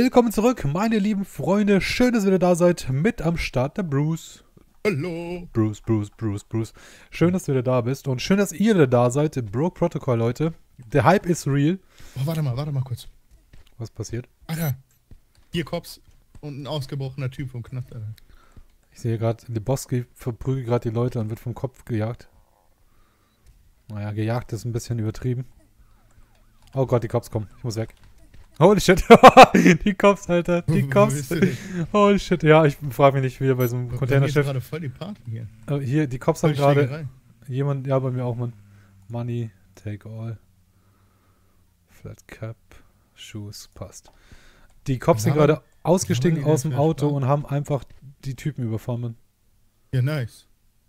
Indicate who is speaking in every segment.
Speaker 1: Willkommen zurück, meine lieben Freunde. Schön, dass ihr wieder da seid. Mit am Start der Bruce.
Speaker 2: Hallo.
Speaker 1: Bruce. Schön, dass du wieder da bist. Und schön, dass ihr wieder da seid. Broke Protocol, Leute. Der Hype ist real.
Speaker 2: Oh, warte mal kurz.
Speaker 1: Was passiert?
Speaker 2: Alter, 4 Cops und ein ausgebrochener Typ vom Knast, Alter.
Speaker 1: Ich sehe gerade, Lebowski verprügelt gerade die Leute und wird vom Kopf gejagt. Naja, gejagt ist ein bisschen übertrieben. Oh Gott, die Cops kommen. Ich muss weg. Holy shit. Die Cops, Alter. Die
Speaker 2: Wo
Speaker 1: Cops.
Speaker 2: bist du denn?
Speaker 1: Holy shit. Ja, ich frage mich nicht, wie bei so einem
Speaker 2: Bei mir ist
Speaker 1: Containerschiff.
Speaker 2: gerade voll die Party hier.
Speaker 1: Hier, die Cops
Speaker 2: Voll
Speaker 1: haben
Speaker 2: die
Speaker 1: gerade
Speaker 2: Schlägerei.
Speaker 1: jemand, ja, bei mir auch, Mann. Money, take all. Flat Cap, Shoes, passt. Die Cops sind
Speaker 2: Was haben-
Speaker 1: gerade ausgestiegen
Speaker 2: was haben die
Speaker 1: aus
Speaker 2: denn
Speaker 1: dem
Speaker 2: für
Speaker 1: Auto
Speaker 2: Spaß?
Speaker 1: und haben einfach die Typen überfahren, Mann.
Speaker 2: Ja, nice.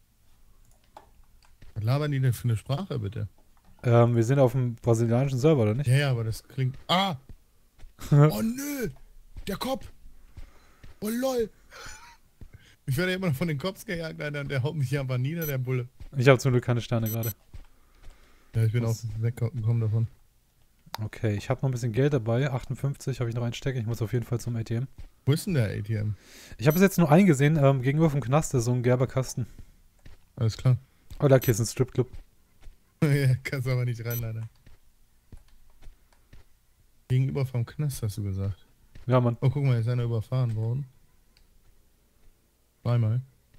Speaker 2: Was labern die denn für eine Sprache, bitte?
Speaker 1: Wir sind auf dem brasilianischen Server, oder nicht?
Speaker 2: Ja, aber das klingt... Ah! Oh, nö! Der Cop! Oh, lol! Ich werde immer noch von den Cops gejagt, Alter, und der haut mich hier einfach nieder, der Bulle.
Speaker 1: Ich habe zum Glück keine Sterne gerade.
Speaker 2: Ja, ich bin auch
Speaker 1: Was?
Speaker 2: weggekommen davon.
Speaker 1: Okay, ich habe noch ein bisschen Geld dabei. 58 habe ich noch einstecken. Ich muss auf jeden Fall zum ATM.
Speaker 2: Wo ist denn der ATM?
Speaker 1: Ich habe es jetzt nur eingesehen, gegenüber vom Knast, ist so ein gelber Kasten.
Speaker 2: Alles klar.
Speaker 1: Oh, da ist ein Stripclub.
Speaker 2: Ja, kannst aber nicht rein, leider. Gegenüber vom Knast, hast du gesagt.
Speaker 1: Ja, Mann.
Speaker 2: Oh, guck mal, ist einer überfahren worden. Zweimal.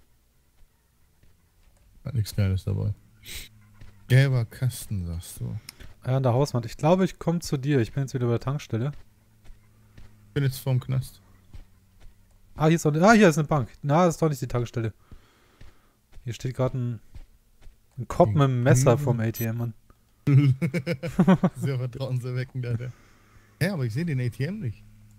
Speaker 2: Hat nichts Geiles dabei. Gelber Kasten, sagst du.
Speaker 1: Ja, an der Hauswand. Ich glaube, ich komme zu dir. Ich bin jetzt wieder bei der Tankstelle.
Speaker 2: Ich bin jetzt vorm Knast.
Speaker 1: Ah, hier ist, hier ist eine Bank. Na, das ist doch nicht die Tankstelle. Hier steht gerade ein Cop mit einem Messer vom ATM, Mann.
Speaker 2: Sehr vertrauenserweckend, Alter. Ja, aber ich sehe den ATM nicht.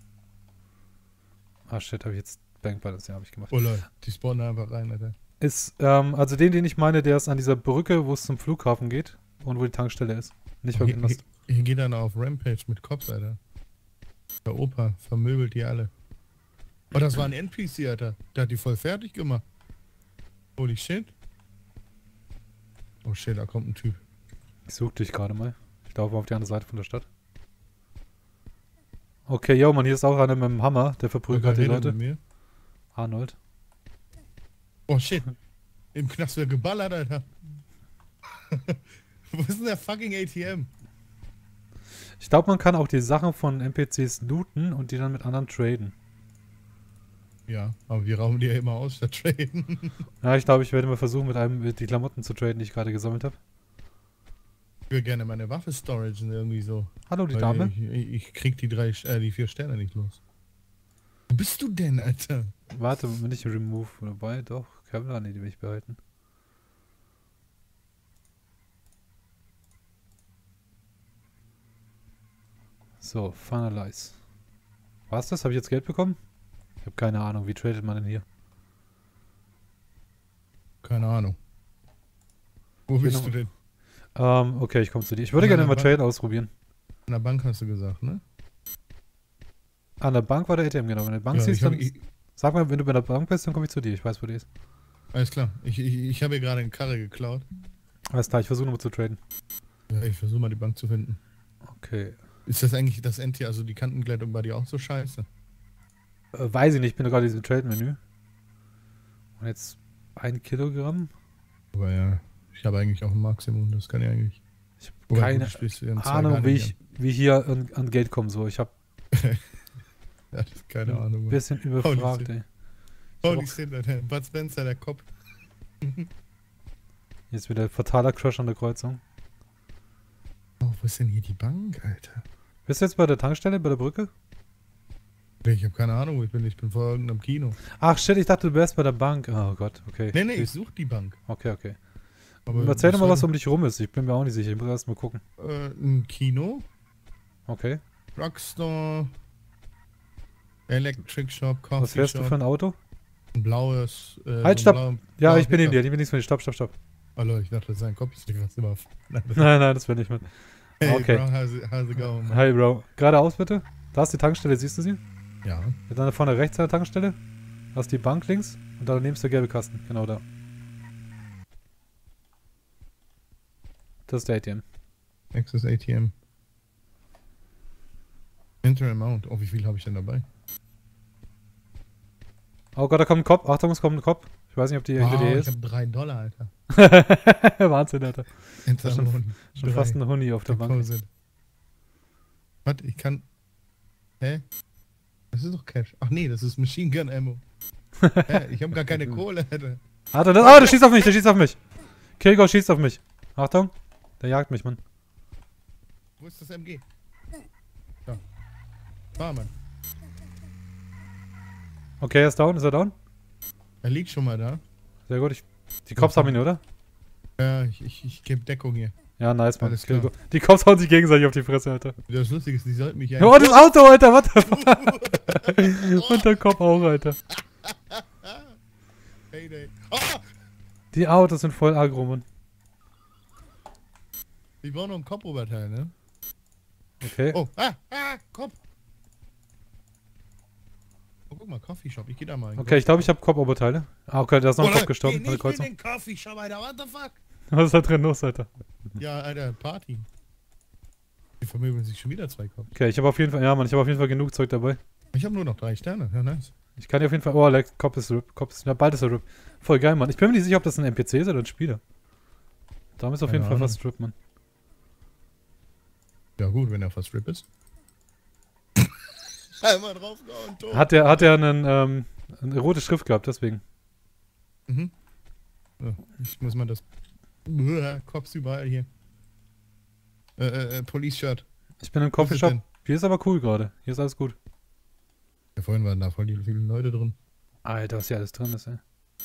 Speaker 1: Ah, shit, habe ich jetzt Bankbalance, ja, habe ich gemacht.
Speaker 2: Oh Leute, die spawnen einfach rein, Alter.
Speaker 1: Ist, also den ich meine, der ist an dieser Brücke, wo es zum Flughafen geht und wo die Tankstelle ist. Nicht beim
Speaker 2: Hier,
Speaker 1: Knast.
Speaker 2: hier geht einer auf Rampage mit Cops, Alter. Der Opa vermöbelt die alle. Oh, das war ein NPC, Alter. Der hat die voll fertig gemacht. Holy shit. Oh shit, da kommt ein Typ.
Speaker 1: Ich suche dich gerade mal. Ich laufe auf die andere Seite von der Stadt. Okay, yo, Mann, hier ist auch einer mit dem Hammer, der verprügelt
Speaker 2: Wer
Speaker 1: gerade die
Speaker 2: redet
Speaker 1: Leute.
Speaker 2: mit mir?
Speaker 1: Arnold.
Speaker 2: Oh shit. Im Knast wird geballert, Alter. Wo ist denn der fucking ATM?
Speaker 1: Ich glaube, man kann auch die Sachen von NPCs looten und die dann mit anderen traden.
Speaker 2: Ja, aber wir rauben die ja immer aus, statt traden.
Speaker 1: Ja, ich glaube, ich werde mal versuchen, mit einem die Klamotten zu traden, die ich gerade gesammelt habe.
Speaker 2: Ich will gerne meine Waffe-Storage irgendwie so.
Speaker 1: Hallo, die
Speaker 2: Weil
Speaker 1: Dame.
Speaker 2: Ich krieg die 4 Sterne nicht los. Wo bist du denn, Alter?
Speaker 1: Warte, bin ich remove dabei? Doch, Kevlar, nee, die will ich behalten. So, finalize. Was das? Habe ich jetzt Geld bekommen? Ich habe keine Ahnung, wie tradet man denn hier?
Speaker 2: Keine Ahnung. Wo bist du denn?
Speaker 1: Okay, ich komme zu dir. Ich würde
Speaker 2: An
Speaker 1: gerne
Speaker 2: einer
Speaker 1: mal
Speaker 2: Bank?
Speaker 1: Trade ausprobieren.
Speaker 2: An der Bank hast du gesagt, ne?
Speaker 1: An der Bank war der ATM, genau. Wenn du die Bank
Speaker 2: Ja,
Speaker 1: siehst,
Speaker 2: ich hab,
Speaker 1: dann...
Speaker 2: ich,
Speaker 1: Sag mal, wenn du bei der Bank bist, dann komme ich zu dir. Ich weiß, wo die ist.
Speaker 2: alles klar. Ich habe hier gerade eine Karre geklaut.
Speaker 1: Alles klar, ich versuche nochmal zu traden.
Speaker 2: Ja, ich versuche mal die Bank zu finden.
Speaker 1: Okay.
Speaker 2: Ist das eigentlich das NT, also die Kantenglättung bei dir auch so scheiße?
Speaker 1: Weiß ich nicht, ich bin gerade in diesem Trade-Menü. Und jetzt 1 Kilogramm.
Speaker 2: Aber ja, ich habe eigentlich auch ein Maximum, das kann ich eigentlich.
Speaker 1: Ich habe
Speaker 2: Wobei,
Speaker 1: keine
Speaker 2: gut, spielst du ja im
Speaker 1: Ahnung,
Speaker 2: Zweikampf nicht
Speaker 1: wie hier an Geld kommen soll. Ich habe
Speaker 2: an. Ja, das ist keine Ahnung.
Speaker 1: ein
Speaker 2: Mann.
Speaker 1: bisschen überfragt, ey.
Speaker 2: Holy shit, Alter. Bud Spencer, der Kopf.
Speaker 1: Jetzt wieder fataler Crash an der Kreuzung.
Speaker 2: Oh, wo ist denn hier die Bank, Alter?
Speaker 1: Bist du jetzt bei der Tankstelle, bei der Brücke?
Speaker 2: Ich habe keine Ahnung, wo ich bin. Ich bin vor irgendeinem Kino.
Speaker 1: Ach shit, ich dachte, du wärst bei der Bank. Oh Gott, okay.
Speaker 2: Nee, ich suche die Bank.
Speaker 1: Okay.
Speaker 2: Aber
Speaker 1: Erzähl doch mal, was
Speaker 2: soll-
Speaker 1: um dich rum ist. Ich bin mir auch nicht sicher. Ich muss erst mal gucken.
Speaker 2: Ein Kino,
Speaker 1: Okay.
Speaker 2: Drugstore, Electric Shop,
Speaker 1: Was
Speaker 2: Coffee
Speaker 1: fährst du
Speaker 2: Shop,
Speaker 1: für ein Auto?
Speaker 2: ein blaues...
Speaker 1: Halt,
Speaker 2: so
Speaker 1: stopp!
Speaker 2: ein
Speaker 1: Ja,
Speaker 2: blauer
Speaker 1: ich bin in
Speaker 2: Pickup.
Speaker 1: dir. Ich bin nichts von dir. Stopp.
Speaker 2: Hallo, ich dachte, das ist ein Copystick, was immer...
Speaker 1: Nein, das will ich mit.
Speaker 2: Hey,
Speaker 1: Okay.
Speaker 2: bro, how's it going, man?
Speaker 1: Hi, Bro. Geradeaus bitte. Da ist die Tankstelle, siehst du sie?
Speaker 2: Ja.
Speaker 1: Dann vorne rechts an der Tankstelle. Da ist die Bank links. Und daneben ist der gelbe Kasten. Genau da. Das ist der ATM.
Speaker 2: Access ATM. Enter Amount. Oh, wie viel habe ich denn dabei?
Speaker 1: Oh Gott, da kommt ein Kopf. Achtung, es kommt ein Kopf. Ich weiß nicht, ob die hinter dir
Speaker 2: Ich
Speaker 1: ist.
Speaker 2: habe $3, Alter.
Speaker 1: Wahnsinn, Alter.
Speaker 2: Enter
Speaker 1: Schon-
Speaker 2: Amount.
Speaker 1: Schon fast ein Huni auf der Bank.
Speaker 2: Deposit. Warte, ich kann... Hä? Das ist doch Cash. Ach nee, das ist Machine Gun Ammo. Hä? Ich habe gar keine Kohle, Alter.
Speaker 1: Achtung, der schießt auf mich, der schießt auf mich. Kilgore schießt auf mich. Achtung, der jagt mich, Mann.
Speaker 2: Wo ist das MG? Da. Fahr, Mann.
Speaker 1: Okay, er ist down, ist er down?
Speaker 2: Er liegt schon mal da.
Speaker 1: Sehr gut, die Cops haben ihn, oder?
Speaker 2: Ja, ich gebe Deckung hier.
Speaker 1: Ja, nice, Mann.
Speaker 2: Alles klar.
Speaker 1: Kilgore. Die Cops hauen sich gegenseitig auf die Fresse, Alter.
Speaker 2: Das Lustige ist, die sollten mich ja...
Speaker 1: Oh, das Auto, Alter, what the fuck? Und der Cop auch, Alter.
Speaker 2: Heyday. Oh!
Speaker 1: Die Autos sind voll aggro, Mann.
Speaker 2: Ich brauche noch einen Kopfoberteil, ne?
Speaker 1: Okay.
Speaker 2: Oh, Kopf! Oh, guck mal, Coffeeshop, ich geh da mal hin.
Speaker 1: Okay, ich glaube, ich habe Cop-Oberteile. Ah, okay, da ist noch ein Cop gestorben.
Speaker 2: Geh
Speaker 1: An der
Speaker 2: nicht in
Speaker 1: Kreuzung.
Speaker 2: den Coffeeshop, Alter, what the fuck?
Speaker 1: Was ist da drin los, Alter?
Speaker 2: Ja, Alter, Party. Die vermöbeln sich schon wieder 2 Cops.
Speaker 1: Okay, ich habe auf jeden Fall, ja, Mann, ich habe auf jeden Fall genug Zeug dabei.
Speaker 2: Ich habe nur noch 3 Sterne, ja, nice.
Speaker 1: Ich kann dir auf jeden Fall, oh, Cop ist RIP. Ja, bald ist er RIP. Voll geil, Mann. Ich bin mir nicht sicher, ob das ein NPC ist oder ein Spieler. Da ist auf jeden Fall fast RIP, Mann.
Speaker 2: Ja gut, wenn er fast RIP ist. Einmal draufgehauen, tot.
Speaker 1: Hat er eine rote Schrift gehabt, deswegen.
Speaker 2: Mhm. So, ich muss mal das... Cops überall hier. Police-Shirt.
Speaker 1: Ich bin im
Speaker 2: Was ist
Speaker 1: Coffeeshop.
Speaker 2: denn?
Speaker 1: Hier ist aber cool gerade. Hier ist alles gut.
Speaker 2: Ja, vorhin waren da voll viele Leute drin.
Speaker 1: Alter, was hier alles drin ist, ey.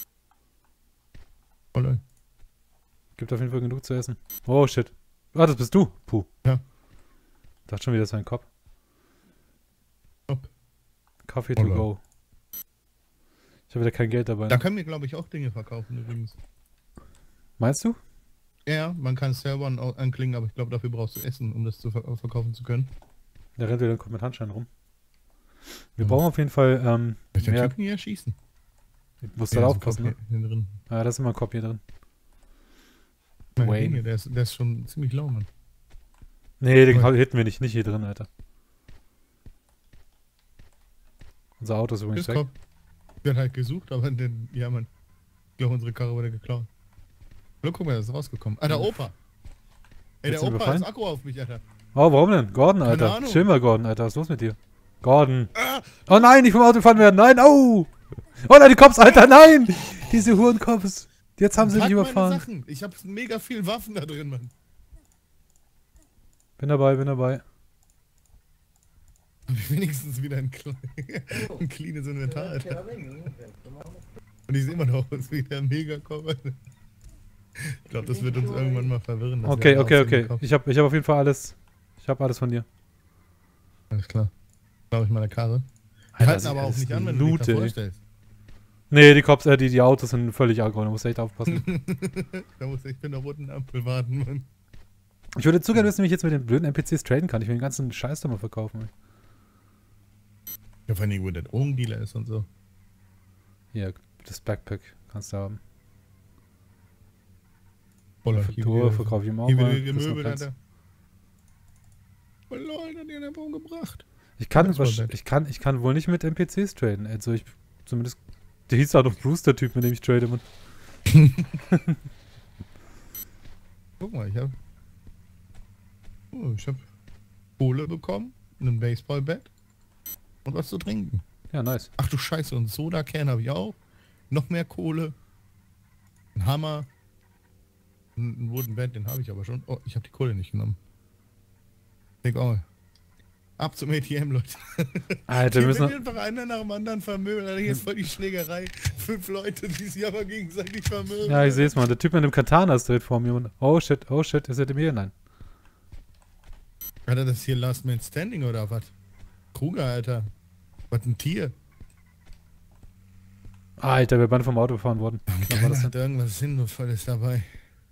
Speaker 2: Voll.
Speaker 1: Gibt auf jeden Fall genug zu essen. Oh, shit. Ah, das bist du. Puh.
Speaker 2: Ja.
Speaker 1: Dachte schon wieder, das wäre ein Cop.
Speaker 2: Top.
Speaker 1: Coffee to
Speaker 2: Holla.
Speaker 1: go. Ich habe wieder kein Geld dabei.
Speaker 2: Da
Speaker 1: Ne?
Speaker 2: können wir, glaube ich, auch Dinge verkaufen übrigens.
Speaker 1: Meinst du?
Speaker 2: Ja, man kann Servern anklicken, aber ich glaube, dafür brauchst du Essen, um das zu verkaufen zu können.
Speaker 1: Der rennt wieder mit Handschein rum. Wir
Speaker 2: Mhm.
Speaker 1: brauchen auf jeden Fall
Speaker 2: Ich den
Speaker 1: mehr.
Speaker 2: Typen hier schießen.
Speaker 1: Ich muss da aufpassen, ne?
Speaker 2: Hier drin.
Speaker 1: Ja, da ist immer ein Cop hier drin.
Speaker 2: Mein
Speaker 1: Wayne.
Speaker 2: Ding hier, der ist schon ziemlich lau, Mann.
Speaker 1: Nee, den
Speaker 2: Cool.
Speaker 1: hitten wir nicht. Nicht hier drin, Alter. Unser Auto ist übrigens
Speaker 2: Tschüss,
Speaker 1: weg.
Speaker 2: Cop. Wird halt gesucht, aber ja, Mann. Ich glaube, unsere Karre wurde geklaut. Hallo, guck mal, das ist rausgekommen. Ah, der Opa. Ey,
Speaker 1: Willst
Speaker 2: der
Speaker 1: du ihn
Speaker 2: Opa
Speaker 1: befallen?
Speaker 2: ist Akku auf mich, Alter.
Speaker 1: Oh, warum denn? Gordon,
Speaker 2: Keine
Speaker 1: Alter.
Speaker 2: Ahnung.
Speaker 1: Chill mal, Gordon, Alter. Was ist los mit dir? Gordon.
Speaker 2: Ah,
Speaker 1: Oh nein, nicht vom Auto gefahren werden. Nein, oh! Oh nein, die Cops, Alter, nein! Diese Hurencops. Jetzt haben sie
Speaker 2: pack
Speaker 1: mich
Speaker 2: meine
Speaker 1: überfahren.
Speaker 2: Sachen. Ich hab mega viel Waffen da drin, Mann.
Speaker 1: Bin dabei, bin dabei.
Speaker 2: Hab ich wenigstens wieder ein cleanes Inventar, Alter. Und ich sehe immer noch aus wie der Megacop, Alter. Ich glaube, das wird uns irgendwann mal verwirren. dass
Speaker 1: Okay,
Speaker 2: wir
Speaker 1: okay,
Speaker 2: aussehen wie
Speaker 1: okay.
Speaker 2: Cops.
Speaker 1: Ich hab auf jeden Fall alles. Ich hab alles von dir.
Speaker 2: Alles klar. Glaube ich meine Karre. Die
Speaker 1: Alter,
Speaker 2: halten
Speaker 1: das
Speaker 2: aber auch
Speaker 1: ist
Speaker 2: nicht an, wenn du dich
Speaker 1: Lute,
Speaker 2: davor
Speaker 1: ey.
Speaker 2: stellst.
Speaker 1: Nee, die Cops, die Autos sind völlig aggro. Da musst du echt aufpassen.
Speaker 2: Da muss ich bin der roten Ampel warten, Mann.
Speaker 1: Ich würde zu gerne wissen, wie ich jetzt mit den blöden NPCs traden kann. Ich will den ganzen Scheiß da mal verkaufen. Ey.
Speaker 2: Ja, vor allem, wo der Drogendealer ist und so.
Speaker 1: Hier, das Backpack kannst du haben.
Speaker 2: Voller
Speaker 1: Tour verkaufe ich ihm auch
Speaker 2: Hier
Speaker 1: mal.
Speaker 2: wieder
Speaker 1: Das ist noch
Speaker 2: Möbel,
Speaker 1: Platz.
Speaker 2: Alter. Oh Leute, hat den Baum gebracht.
Speaker 1: Ich kann,
Speaker 2: Das war nett.
Speaker 1: ich kann wohl nicht mit NPCs traden. Also ich, zumindest, der hieß auch noch Bruce, der Typ, mit dem ich trade. Mann.
Speaker 2: Guck mal, ich hab Kohle bekommen, einen Baseballbat und was zu trinken.
Speaker 1: Ja, nice.
Speaker 2: Ach du Scheiße, und Soda-Can habe ich auch. Noch mehr Kohle. Ein Hammer. Ein Wooden Bed, den habe ich aber schon. Oh, ich habe die Kohle nicht genommen. Denk auch. Ab zum ATM, Leute.
Speaker 1: Alter, wir
Speaker 2: Hier
Speaker 1: müssen
Speaker 2: wird
Speaker 1: noch,
Speaker 2: einfach einer nach dem anderen vermöbelt. Alter, hier ist voll die Schlägerei. 5 Leute, die sich aber gegenseitig vermöbeln.
Speaker 1: ja, ich sehe es mal. Der Typ mit dem Katana ist direkt vor mir. Mann. Oh shit, ist er mir? Nein.
Speaker 2: Hat er das hier Last Man Standing oder was? Kruger, Alter. Was ein Tier.
Speaker 1: Alter, wir waren vom Auto gefahren worden. Knapp war
Speaker 2: Keiner
Speaker 1: das
Speaker 2: hat
Speaker 1: denn?
Speaker 2: irgendwas Sinnvolles dabei.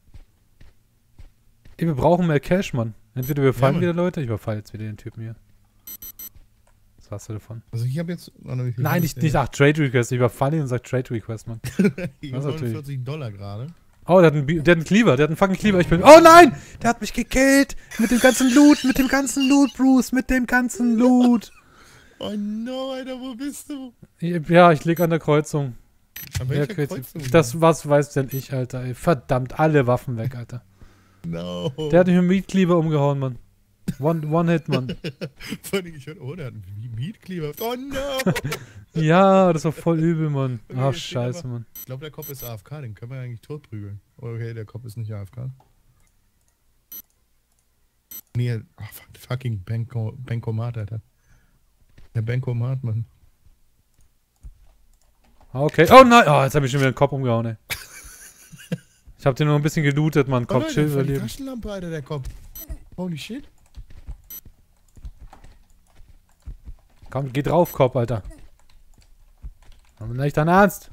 Speaker 1: Ey, wir brauchen mehr Cash, Mann. Entweder wir fallen
Speaker 2: Mann.
Speaker 1: wieder Leute, ich überfall jetzt wieder den Typen hier. Was hast du davon?
Speaker 2: Also ich habe jetzt... Oh, wie viel
Speaker 1: Nein,
Speaker 2: hab ich
Speaker 1: nicht
Speaker 2: denn?
Speaker 1: Trade Request. Ich überfalle ihn und sag Trade Request, Mann.
Speaker 2: Ich
Speaker 1: Das
Speaker 2: habe
Speaker 1: ist natürlich-
Speaker 2: $49 gerade.
Speaker 1: Oh, der hat einen Cleaver, der hat einen fucking Cleaver. Ich bin... Oh nein! Der hat mich gekillt! Mit dem ganzen Loot, Bruce, mit dem ganzen Loot!
Speaker 2: Oh no, Alter, wo bist du?
Speaker 1: Ja, ich lieg an der Kreuzung.
Speaker 2: An welcher Kreuzung?
Speaker 1: Das, was weiß denn ich, Alter, ey. Verdammt, alle Waffen weg, Alter.
Speaker 2: No.
Speaker 1: Der hat mich mit dem Meat-Cleaver umgehauen, Mann. One-Hit, Mann.
Speaker 2: Vor allem, der hat einen Meat-Cleaver. Oh no!
Speaker 1: Ja, das war voll übel, Mann.
Speaker 2: Okay,
Speaker 1: Ach,
Speaker 2: jetzt
Speaker 1: scheiße,
Speaker 2: aber-
Speaker 1: Mann.
Speaker 2: Ich glaube, der Kopf ist AFK, den können wir eigentlich totprügeln. Okay, der Kopf ist nicht AFK. Nee, fucking Bankomat, Alter. Der Bankomat, Mann.
Speaker 1: Ah, okay. Oh nein! Oh, jetzt hab ich schon wieder den Kopf umgehauen, ey. Ich hab den nur ein bisschen gelootet, Mann.
Speaker 2: Oh
Speaker 1: Kopf,
Speaker 2: Leute,
Speaker 1: chill,
Speaker 2: voll die
Speaker 1: überleben.
Speaker 2: Taschenlampe, Alter, der Kopf. Holy shit.
Speaker 1: Komm, geh drauf, Kopf, Alter. Aber nicht dein Ernst.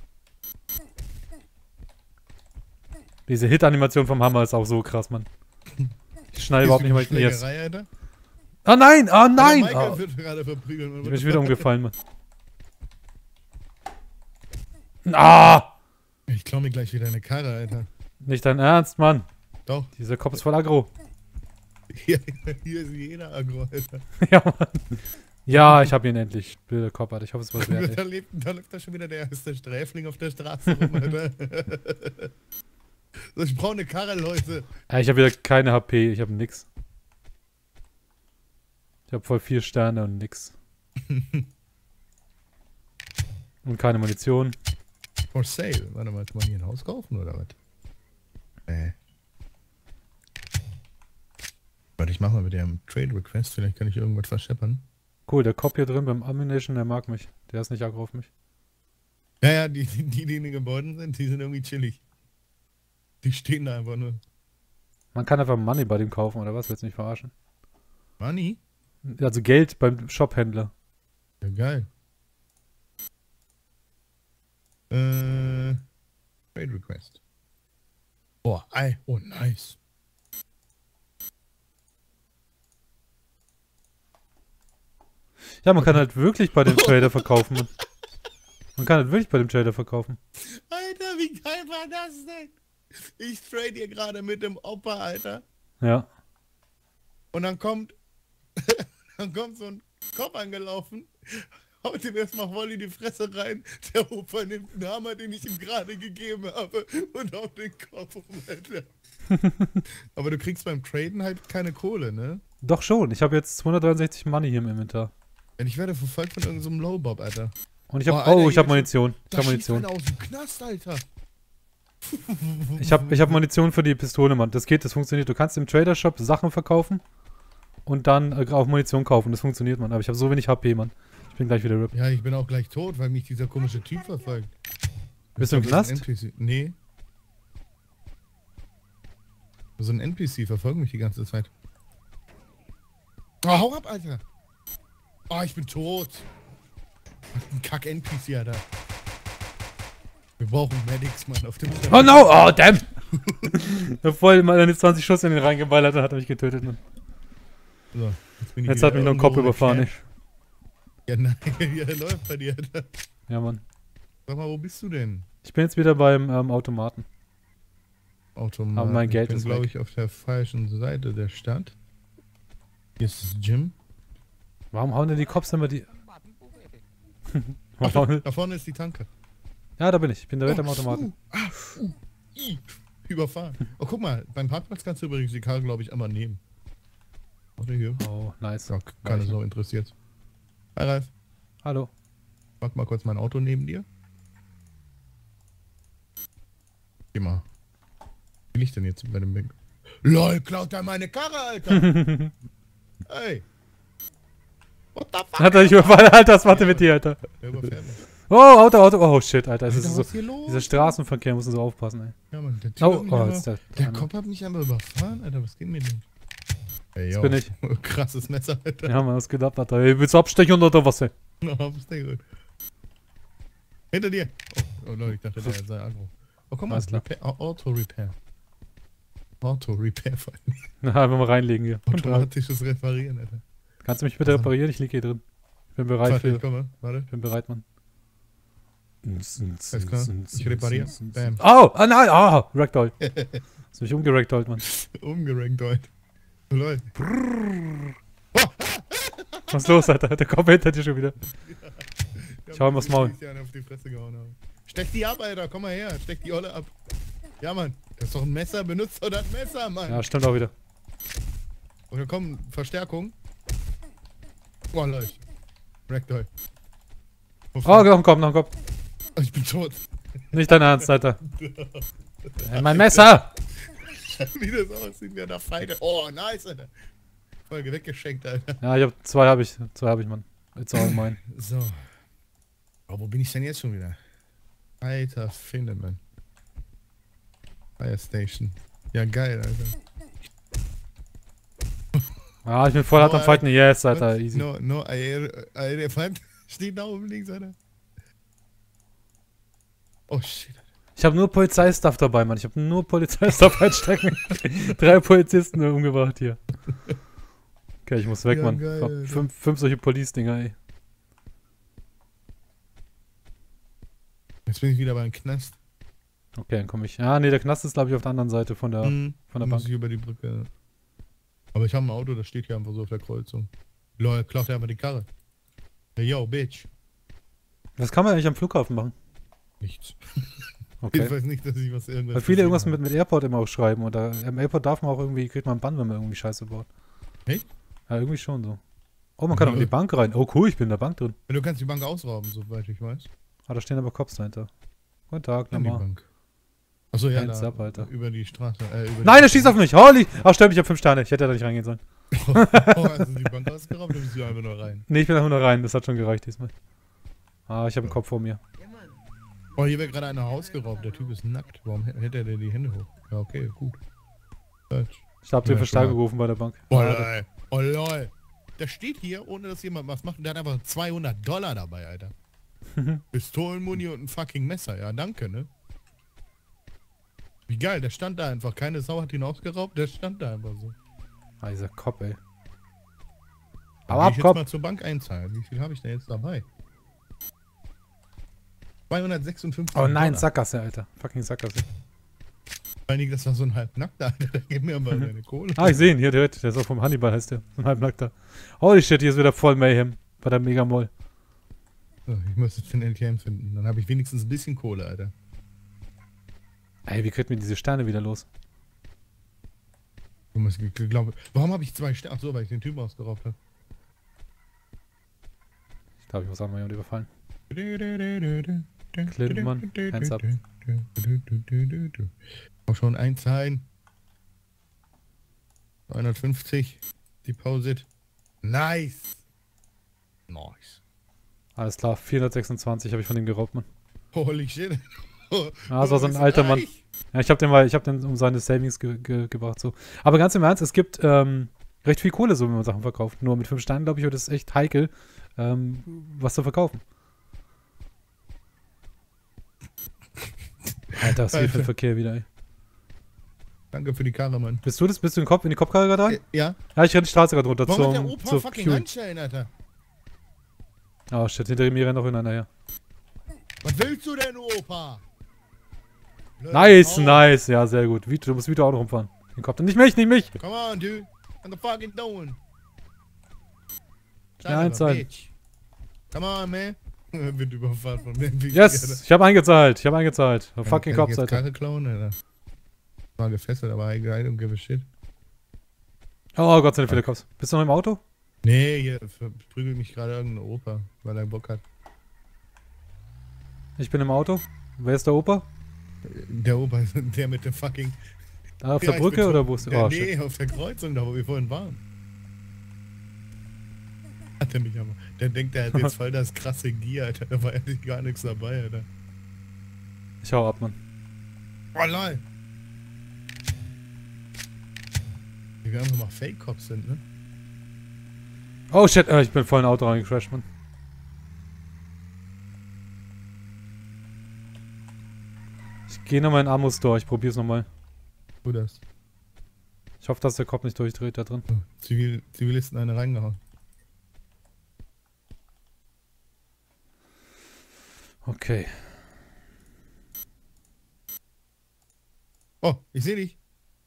Speaker 1: Diese Hit-Animation vom Hammer ist auch so krass, Mann. Ich schneide überhaupt nicht, weil ich jetzt...
Speaker 2: Schlägerei, Alter.
Speaker 1: Oh nein! Oh nein!
Speaker 2: Michael
Speaker 1: Oh,
Speaker 2: wird gerade verprügeln.
Speaker 1: ich bin schon wieder umgefallen, Mann. Ah!
Speaker 2: Ich klau mir gleich wieder eine Karre, Alter.
Speaker 1: Nicht dein Ernst, Mann.
Speaker 2: Doch.
Speaker 1: Dieser Kopf ist voll aggro.
Speaker 2: Hier ist jeder aggro, Alter.
Speaker 1: Ja, Mann. Ja, ich hab ihn endlich. Blöder Kopf, Alter. Ich hoffe, es war wert, ey.
Speaker 2: Da läuft da schon wieder der erste Sträfling auf der Straße rum, Alter. So, ich brauche eine Karre, Leute.
Speaker 1: Ich habe wieder keine HP. Ich habe nix. Ich habe voll 4 Sterne und nix. Und keine Munition.
Speaker 2: For sale. Warte mal, kann man hier ein Haus kaufen oder was? Warte, ich mach mal mit dem Trade Request. Vielleicht kann ich irgendwas verscheppern.
Speaker 1: Cool, der Kopf hier drin beim Ammunition, der mag mich. Der ist nicht aggro auf mich.
Speaker 2: Ja, die in den Gebäuden sind, die sind irgendwie chillig. Die stehen da einfach nur.
Speaker 1: Man kann einfach Money bei dem kaufen, oder was? Willst du mich verarschen?
Speaker 2: Money?
Speaker 1: Also Geld beim Shophändler.
Speaker 2: Ja, geil. Trade Request. Boah, oh, nice.
Speaker 1: Ja, man kann halt wirklich bei dem Trader verkaufen. Man kann halt wirklich bei dem Trader verkaufen.
Speaker 2: Alter, wie geil war das denn? Ich trade hier gerade mit dem Opa, Alter.
Speaker 1: Ja.
Speaker 2: Und dann kommt so ein Kopf angelaufen, haut ihm erstmal voll in die Fresse rein. Der Opa nimmt den Hammer, den ich ihm gerade gegeben habe, und haut den Kopf um, Alter. Aber du kriegst beim Traden halt keine Kohle, ne?
Speaker 1: Doch schon. Ich habe jetzt 263 Money hier im Inventar.
Speaker 2: Und ich werde verfolgt von irgendeinem Lowbob, Alter.
Speaker 1: Und ich habe...
Speaker 2: Alter,
Speaker 1: Oh, ich habe
Speaker 2: hier
Speaker 1: Munition. Ich
Speaker 2: Da
Speaker 1: habe
Speaker 2: schießt
Speaker 1: Munition.
Speaker 2: einer aus dem Knast, Alter.
Speaker 1: Ich hab Munition für die Pistole, Mann. Das geht, das funktioniert. Du kannst im Trader-Shop Sachen verkaufen und dann auch Munition kaufen. Das funktioniert, Mann. Aber ich habe so wenig HP, Mann. Ich bin gleich wieder RIP.
Speaker 2: Ja, ich bin auch gleich tot, weil mich dieser komische Typ verfolgt.
Speaker 1: Bist du im
Speaker 2: Das ist
Speaker 1: Knast?
Speaker 2: ein NPC. Nee. So ein NPC verfolgt mich die ganze Zeit. Oh, hau ab, Alter! Oh, ich bin tot! Ein Kack-NPC, Alter. Wir brauchen Medics, Mann, auf dem
Speaker 1: Oh no! Oh, damn! Ich hab voll mal eine 20 Schuss in den reingeballert und hat er mich getötet, Mann.
Speaker 2: So, bin ich
Speaker 1: Jetzt
Speaker 2: wieder
Speaker 1: hat mich noch ein Kopf
Speaker 2: irgendwo
Speaker 1: überfahren, ey.
Speaker 2: geklärt. Ja, nein, wie er läuft bei dir, Alter.
Speaker 1: Ja, Mann.
Speaker 2: Sag mal, wo bist du denn?
Speaker 1: Ich bin jetzt wieder beim Automaten.
Speaker 2: Automat.
Speaker 1: Aber mein Geld
Speaker 2: ich bin,
Speaker 1: ist
Speaker 2: glaube
Speaker 1: weg.
Speaker 2: ich, auf der falschen Seite der Stadt. Hier ist das Gym.
Speaker 1: Warum hauen denn die Cops immer die...
Speaker 2: Ach,
Speaker 1: Warum?
Speaker 2: da vorne ist die Tanke.
Speaker 1: Ja, da bin ich. Ich bin direkt am Automaten.
Speaker 2: Überfahren. Oh, guck mal, beim Parkplatz kannst du übrigens die Karre, glaube ich, einmal nehmen. Warte hier.
Speaker 1: Oh, nice.
Speaker 2: Ja, keine so interessiert. Hi, Ralf.
Speaker 1: Hallo.
Speaker 2: Mach mal kurz mein Auto neben dir. Geh mal. Wie will ich denn jetzt bei dem Weg? LOL, klaut er meine Karre, Alter! Ey! What the fuck?
Speaker 1: Hat er dich überfallen? Alter, was macht er mit dir, Alter?
Speaker 2: Der überfährt mich.
Speaker 1: Oh, Auto. Oh, shit, Alter. Es ist
Speaker 2: Alter,
Speaker 1: so,
Speaker 2: was ist hier los?
Speaker 1: dieser Straßenverkehr, muss man so aufpassen, ey.
Speaker 2: Ja, Mann, der Typ
Speaker 1: Oh,
Speaker 2: hat mich
Speaker 1: oh,
Speaker 2: einmal-
Speaker 1: jetzt
Speaker 2: der Kopf hat mich einmal überfahren, Alter, was geht mir denn? Ey,
Speaker 1: Das bin ich.
Speaker 2: Krasses Messer, Alter.
Speaker 1: Ja, Mann, was geht ab, Alter? Ey, willst du abstechen oder was, ey?
Speaker 2: Oh, ist der gut. Hinter dir! Oh, Leute, ich dachte, der sei aggro. Oh, komm mal,
Speaker 1: Alles klar.
Speaker 2: Auto-Repair. Auto-Repair vor allem.
Speaker 1: Na, einfach mal reinlegen hier.
Speaker 2: Automatisches Reparieren, Alter.
Speaker 1: Kannst du mich bitte reparieren? Ich liege hier drin. Ich bin bereit
Speaker 2: Warte,
Speaker 1: für...
Speaker 2: ich komme, warte.
Speaker 1: Ich bin bereit, Mann.
Speaker 2: Alles klar. Ich repariere. Bam.
Speaker 1: Oh! Ah nein! Ah! Ragdoll. Hast mich umgeragdollt, Mann.
Speaker 2: Umgerankt heute. Lol.
Speaker 1: Was ist los, Alter? Der kommt hinter dir schon wieder. Schau mal aufs Maul.
Speaker 2: Auf die Fresse gehauen haben. Steck die ab, Alter. Komm mal her. Steck die Olle ab. Ja, Mann. Das ist doch ein Messer. Benutzt doch das Messer, Mann.
Speaker 1: Ja, stimmt auch wieder.
Speaker 2: Oder komm, Verstärkung. Oh, Leute. Ragdoll.
Speaker 1: Oh, noch ein Kopf, noch ein Kopf.
Speaker 2: Ich bin tot.
Speaker 1: Nicht dein Ernst, Alter. Mein Messer!
Speaker 2: Wie das aussieht, wie der Feinde. Oh, nice, Alter. Folge weggeschenkt, Alter.
Speaker 1: Ja, ich hab zwei habe ich, Mann. It's all mine.
Speaker 2: So. Oh, wo bin ich denn jetzt schon wieder? Alter, finde, man. Fire Station. Ja, geil, Alter.
Speaker 1: Ah, ich bin voll hart am Fighten. Yes, Alter, easy.
Speaker 2: No, Elefant steht da oben links, Alter. Oh, shit.
Speaker 1: Ich habe nur Polizeistuff dabei, Mann. Ich habe nur Polizeistuff einstecken. 3 Polizisten umgebracht hier. Okay, ich muss weg,
Speaker 2: Ja,
Speaker 1: Mann.
Speaker 2: geil,
Speaker 1: Ich hab 5 solche Police-Dinger, ey.
Speaker 2: Jetzt bin ich wieder beim Knast.
Speaker 1: Okay, dann komme ich. Ja, nee, der Knast ist, glaube ich, auf der anderen Seite von der
Speaker 2: Muss
Speaker 1: Bank.
Speaker 2: ich über die Brücke. Aber ich habe ein Auto, das steht hier einfach so auf der Kreuzung. Lol, klaut er einfach die Karre. Hey, yo, bitch.
Speaker 1: Was kann man eigentlich am Flughafen machen?
Speaker 2: Nichts.
Speaker 1: Okay.
Speaker 2: Ich weiß nicht, dass ich was irgendwas.
Speaker 1: Weil viele irgendwas mit Airport immer auch schreiben. Oder im Airport darf man auch irgendwie, kriegt man einen Bann, wenn man irgendwie Scheiße baut.
Speaker 2: Echt?
Speaker 1: Ja, irgendwie schon so. Oh, man kann auch in die Bank rein. Oh, cool, ich bin in der Bank drin.
Speaker 2: Ja, du kannst die Bank ausrauben, soweit ich weiß.
Speaker 1: Ah, da stehen aber Cops dahinter. Guten Tag,
Speaker 2: An die
Speaker 1: nochmal.
Speaker 2: Bank. Achso, ja,
Speaker 1: Hands
Speaker 2: da,
Speaker 1: up, Alter.
Speaker 2: über die Straße. Über
Speaker 1: Nein, er schießt auf mich! Holy! Ach, stimmt, ich hab 5 Sterne. Ich hätte da nicht reingehen sollen.
Speaker 2: Oh, hast du die Bank ausgeraubt oder bist du einfach nur rein?
Speaker 1: Nee, ich bin da nur rein. Das hat schon gereicht diesmal. Ah, ich habe einen Kopf vor mir.
Speaker 2: Oh, hier wird gerade einer ausgeraubt. Der Typ ist nackt. Warum hält er denn die Hände hoch? Ja, okay, gut.
Speaker 1: Ich hab den
Speaker 2: Ja,
Speaker 1: Verstärker
Speaker 2: schon mal.
Speaker 1: gerufen bei der Bank.
Speaker 2: Oh, lol. Oh, lol. Der steht hier, ohne dass jemand was macht. Und der hat einfach $200 dabei, Alter. Pistolenmuni und ein fucking Messer. Ja, danke, ne? Wie geil, der stand da einfach. Keine Sau hat ihn ausgeraubt. Der stand da einfach so.
Speaker 1: Ah, dieser Kopf, ey.
Speaker 2: Aber
Speaker 1: Aber
Speaker 2: ich jetzt
Speaker 1: Kopf!
Speaker 2: mal zur Bank einzahlen. Wie viel habe ich denn jetzt dabei? 256
Speaker 1: Oh nein,
Speaker 2: $.
Speaker 1: Sackgasse, Alter. Fucking Sackgasse.
Speaker 2: Vor allen Dingen, das war so ein halbnackter, Alter. Der gibt mir aber seine Kohle.
Speaker 1: Ah, ich sehe ihn. Hier, der ist auch vom Hannibal, heißt der. So ein halbnackter. Holy shit, hier ist wieder voll Mayhem. Bei der Mega-Moll.
Speaker 2: So, ich muss jetzt den LTM finden. Dann habe ich wenigstens ein bisschen Kohle, Alter.
Speaker 1: Ey, wie kriegt man diese Sterne wieder los?
Speaker 2: Warum habe ich 2 Sterne? Ach so, weil ich den Typen ausgeraubt habe.
Speaker 1: Ich glaube, ich muss auch mal jemand überfallen. Clinton, hands up.
Speaker 2: Auch schon einzahlen. 950. Deposit. Nice. Nice.
Speaker 1: Alles klar, 426 habe ich von dem geraubt, Mann.
Speaker 2: Holy shit.
Speaker 1: Ah, das war so ein alter Mann. Ja, ich hab den um seine Savings gebracht, so. Aber ganz im Ernst, es gibt recht viel Kohle, so wenn man Sachen verkauft. Nur mit 5 Steinen, glaube ich, wird es echt heikel, was zu verkaufen. Alter, was ist viel Verkehr wieder, ey.
Speaker 2: Danke für die Karre, Mann.
Speaker 1: Bist du das? Bist du in die Kopfkarre gerade rein?
Speaker 2: Ja.
Speaker 1: Ja, ich renn die Straße gerade runter
Speaker 2: Warum hat der
Speaker 1: zur
Speaker 2: Opa fucking
Speaker 1: Fuel.
Speaker 2: Handschellen, Alter?
Speaker 1: Oh shit, hinter mir rennt noch einer her.
Speaker 2: Was willst du denn, Opa?
Speaker 1: Nice, nice. Ja, sehr gut. Vito, du musst Vito auch noch rumfahren. Den Kopf. Nicht mich, nicht mich.
Speaker 2: Come on, dude. What the fucking doing?
Speaker 1: Ja, einzahlen.
Speaker 2: Come on, man. Wird überfahren von dem Video.
Speaker 1: Yes, ich habe eingezahlt. Ich habe eingezahlt. Oh, fucking
Speaker 2: Kann
Speaker 1: Cops,
Speaker 2: ich jetzt
Speaker 1: Alter.
Speaker 2: Karre klauen, Alter? War gefesselt, aber I don't give a shit.
Speaker 1: Oh Gott, sind viele Cops. Bist du noch im Auto?
Speaker 2: Nee, hier prügelt mich gerade irgendein Opa, weil er Bock hat.
Speaker 1: Ich bin im Auto. Wer ist der Opa?
Speaker 2: Der Opa ist der mit dem fucking...
Speaker 1: Da auf
Speaker 2: Ja,
Speaker 1: der
Speaker 2: ich
Speaker 1: Brücke
Speaker 2: bin
Speaker 1: oder
Speaker 2: schon-
Speaker 1: wo ist der?
Speaker 2: Ja,
Speaker 1: Oh,
Speaker 2: nee,
Speaker 1: shit.
Speaker 2: auf der Kreuzung, da wo wir vorhin waren. Hat er mich aber. Der denkt, der hat jetzt voll das krasse Gear, Alter. Da war eigentlich gar nichts dabei, Alter.
Speaker 1: Ich hau ab, Mann.
Speaker 2: Oh, lol. Wie wir einfach mal Fake-Cops sind, ne?
Speaker 1: Oh shit, ich bin voll in ein Auto reingecrashed, Mann. Ich gehe nochmal in Amos Store, ich probier's nochmal.
Speaker 2: Wo das?
Speaker 1: Ich hoffe, dass der Kopf nicht durchdreht da drin.
Speaker 2: Oh, Zivilisten eine reingehauen.
Speaker 1: Okay.
Speaker 2: Oh, ich sehe dich.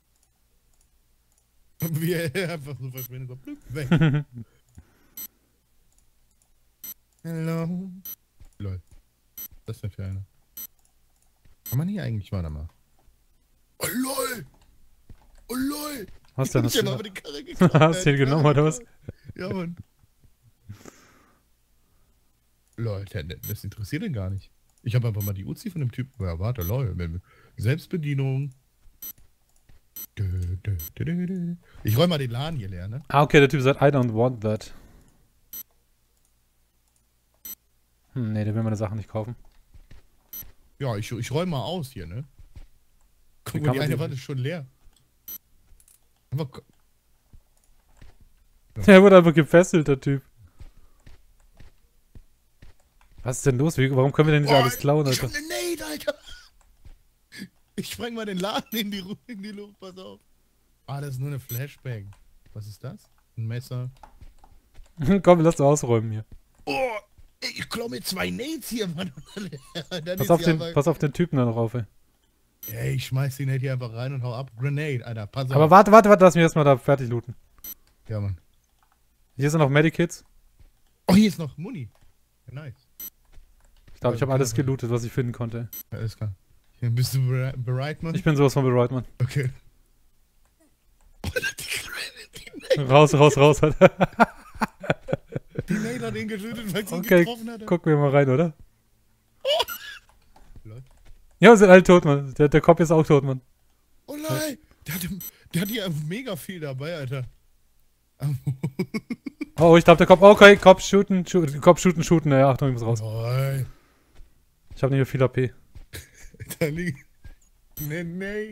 Speaker 2: Wie er einfach so verschwindet, so blüpp, weg. Hello. Lol. Was ist das denn für eine? Kann man hier eigentlich, warte mal. Oh lol! Oh lol!
Speaker 1: Was denn?
Speaker 2: Ich hab
Speaker 1: Hast
Speaker 2: aber die Karre geklaut.
Speaker 1: du den genommen oder was?
Speaker 2: Ja, Mann. Lol, das interessiert den gar nicht. Ich habe einfach mal die Uzi von dem Typen. Ja, warte, lol. Selbstbedienung. Ich räume mal den Laden hier leer, ne?
Speaker 1: Ah, okay, der Typ sagt, I don't want that. Nee, der will meine Sachen nicht kaufen.
Speaker 2: Ja, ich räume mal aus hier, ne? Guck
Speaker 1: Wie
Speaker 2: mal,
Speaker 1: kann
Speaker 2: die
Speaker 1: man
Speaker 2: eine
Speaker 1: den-
Speaker 2: Wand ist schon leer. Einfach,
Speaker 1: Der wurde einfach gefesselt, der Typ. Was ist denn los? Warum können wir denn nicht alles klauen,
Speaker 2: ich
Speaker 1: Alter?
Speaker 2: hab ne Nade, Alter! Ich spreng mal den Laden in die Luft, pass auf. Ah, das ist nur eine Flashbang. Was ist das? Ein Messer.
Speaker 1: Komm, lass du ausräumen hier.
Speaker 2: Oh, ich klau mir 2 Nades hier, Mann.
Speaker 1: Pass auf den Typen da noch auf, ey.
Speaker 2: Ey, ich schmeiß den Nade hier einfach rein und hau ab. Grenade, Alter, pass auf.
Speaker 1: Aber warte, lass mich erstmal da fertig looten.
Speaker 2: Ja, Mann.
Speaker 1: Hier sind noch Medikits.
Speaker 2: Oh, hier ist noch Muni. Ja, nice.
Speaker 1: Ich glaube, ich habe alles gelootet, was ich finden konnte.
Speaker 2: Ja, alles klar. Bist du bereit, Mann?
Speaker 1: Ich bin sowas von bereit, Mann.
Speaker 2: Okay.
Speaker 1: Raus, Alter.
Speaker 2: Die Nade hat ihn geschüttet, weil sie ihn
Speaker 1: Okay,
Speaker 2: getroffen hat.
Speaker 1: gucken wir mal rein, oder?
Speaker 2: Lol.
Speaker 1: Ja, wir sind alle tot, Mann. Der Kopf ist auch tot, Mann.
Speaker 2: Oh nein! Der hat ja mega viel dabei, Alter.
Speaker 1: Oh, ich glaube, der Kopf. Okay, Kopf shooten. Ja, Achtung, ich muss raus.
Speaker 2: Lol.
Speaker 1: Ich habe nicht mehr viel AP.
Speaker 2: Da liegt. Nee.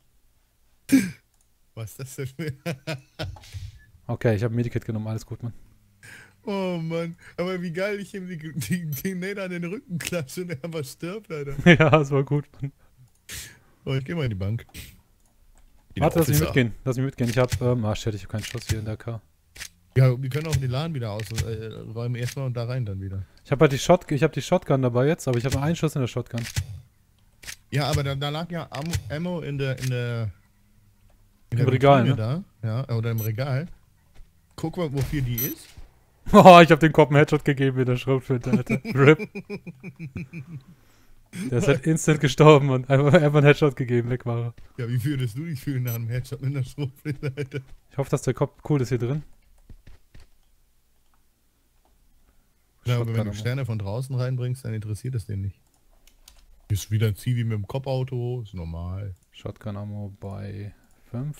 Speaker 2: Was ist das denn für...
Speaker 1: Okay, ich habe ein Medikit genommen. Alles gut, Mann.
Speaker 2: Oh Mann. Aber wie geil ich ihm die Nade an den Rücken klatsche und er einfach stirbt, Alter.
Speaker 1: Ja, das war gut, Mann.
Speaker 2: Oh, ich geh mal in die Bank.
Speaker 1: Warte, lass mich mitgehen. Ich habe, shit, ich habe keinen Schuss hier in der K.
Speaker 2: Ja, wir können auch den Laden wieder ausräumen erstmal und da rein dann wieder.
Speaker 1: Ich habe halt die Shotgun dabei jetzt, aber ich habe nur einen Schuss in der Shotgun.
Speaker 2: Ja, aber da lag ja Ammo in der
Speaker 1: Im Regal,
Speaker 2: Vitrine
Speaker 1: ne?
Speaker 2: da, ja, oder im Regal. Guck mal, wofür die ist.
Speaker 1: Oh, ich habe dem Kopf einen Headshot gegeben in der Schrotflinte, Alter. RIP. Der ist halt instant gestorben und einfach einen Headshot gegeben, weg war er.
Speaker 2: Ja, wie würdest du dich fühlen nach einem Headshot mit einer Schrotflinte, Alter?
Speaker 1: Ich hoffe, dass der Kopf cool ist hier drin.
Speaker 2: Ja, aber wenn
Speaker 1: Shotgun
Speaker 2: du
Speaker 1: Ammo.
Speaker 2: Sterne von draußen reinbringst, dann interessiert es den nicht. Ist wieder ein Zivi mit dem Kopfauto, ist normal.
Speaker 1: Shotgun Ammo bei 5.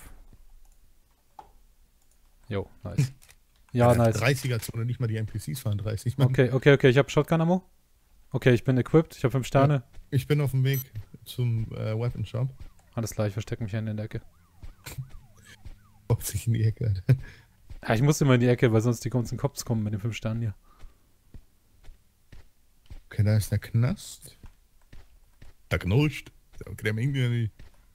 Speaker 1: Jo, nice. Ja, nice.
Speaker 2: 30er-Zone, nicht mal die NPCs fahren 30. Mann.
Speaker 1: Okay, ich habe Shotgun Ammo. Okay, ich bin equipped, ich habe 5 Sterne.
Speaker 2: Ich bin auf dem Weg zum Weapon Shop.
Speaker 1: Alles klar, ich verstecke mich hier in der Ecke.
Speaker 2: Auf sich in die Ecke, Alter.
Speaker 1: Ja, ich muss immer in die Ecke, weil sonst die ganzen Cops kommen mit den 5 Sternen hier.
Speaker 2: Okay, da ist der Knast. Da knuscht. Der irgendwie nicht.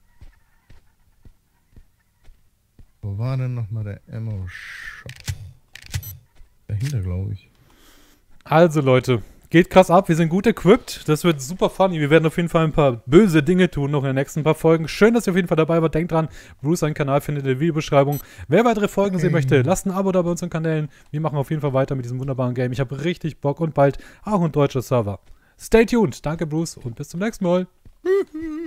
Speaker 2: Wo war denn nochmal der Ammo-Shop? Dahinter, glaube ich.
Speaker 1: Also Leute, geht krass ab, wir sind gut equipped, das wird super funny, wir werden auf jeden Fall ein paar böse Dinge tun noch in den nächsten paar Folgen. Schön, dass ihr auf jeden Fall dabei wart, denkt dran, Bruce, seinen Kanal findet ihr in der Videobeschreibung. Wer weitere Folgen sehen möchte, lasst ein Abo da bei unseren Kanälen, wir machen auf jeden Fall weiter mit diesem wunderbaren Game. Ich habe richtig Bock und bald auch ein deutscher Server. Stay tuned, danke Bruce und bis zum nächsten Mal.